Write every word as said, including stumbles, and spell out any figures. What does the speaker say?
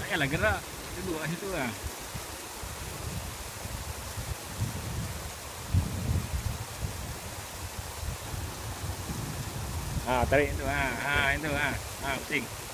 payahlah gerak. Duduk kat situ lah. Ha, tarik tu ha. Ha, itu ha. Ha, pusing.